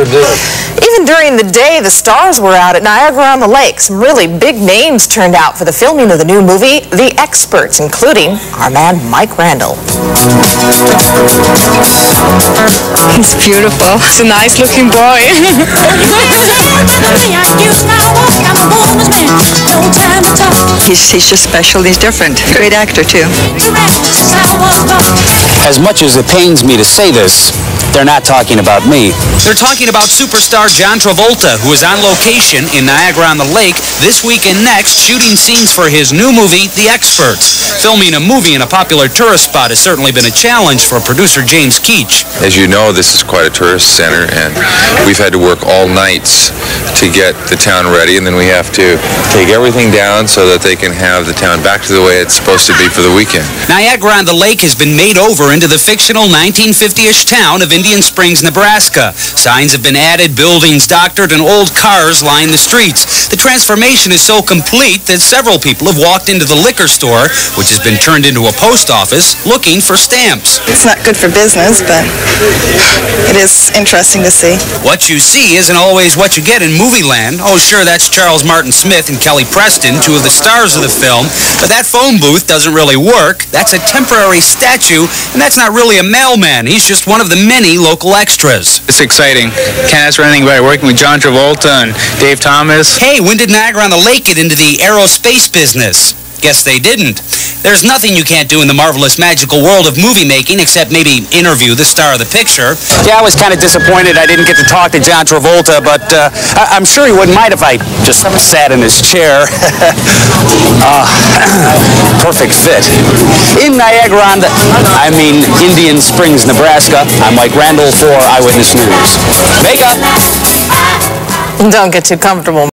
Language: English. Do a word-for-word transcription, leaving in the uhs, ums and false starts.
sure did. Even during the day, the stars were out at Niagara-on-the-Lake. Some really big names turned out for the filming of the new movie, The Experts, including our man Mike Randall. He's beautiful. He's a nice-looking boy. he's, he's just special. He's different. Great actor, too. As much as it pains me to say this, they're not talking about me. They're talking about superstar John Travolta, who is on location in Niagara-on-the-Lake this week and next, shooting scenes for his new movie, The Experts. Filming a movie in a popular tourist spot has certainly been a challenge for producer James Keach. As you know, this is quite a tourist center, and we've had to work all nights to get the town ready, and then we have to take everything down so that they can have the town back to the way it's supposed to be for the weekend. Niagara-on-the-Lake has been made over into the fictional nineteen fifty-ish town of Indian Springs, Nebraska. Signs have been added, buildings doctored, and old cars line the streets. The transformation is so complete that several people have walked into the liquor store, which has been turned into a post office, looking for stamps. It's not good for business, but it is interesting to see. What you see isn't always what you get in movie land. Oh, sure, that's Charles Martin Smith and Kelly Preston, two of the stars of the film, but that phone booth doesn't really work. That's a temporary statue, and that's not really a mailman. He's just one of the many local extras. It's exciting. Can't ask for anything better. Working with John Travolta and Dave Thomas. Hey, when did Niagara-on-the-Lake get into the aerospace business? Guess they didn't. There's nothing you can't do in the marvelous, magical world of movie making except maybe interview the star of the picture. Yeah, I was kind of disappointed I didn't get to talk to John Travolta, but uh, I I'm sure he wouldn't mind if I just sat in his chair. uh, perfect fit. In Niagara, on the, I mean Indian Springs, Nebraska, I'm Mike Randall for Eyewitness News. Makeup! Don't get too comfortable.